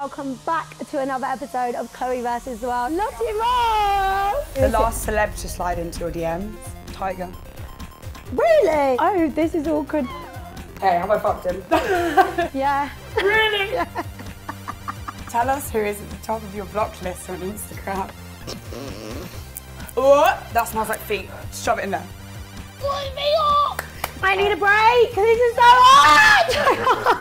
Welcome back to another episode of Chloe versus the World. Lottie Moss! The last celeb to slide into your DMs, Tiger. Really? Oh, this is awkward. Hey, have I fucked him? Yeah. Really? Yeah. Tell us who is at the top of your block list on Instagram. Oh, that smells like feet. Shove it in there. Pull me up! I need a break, this is so hard!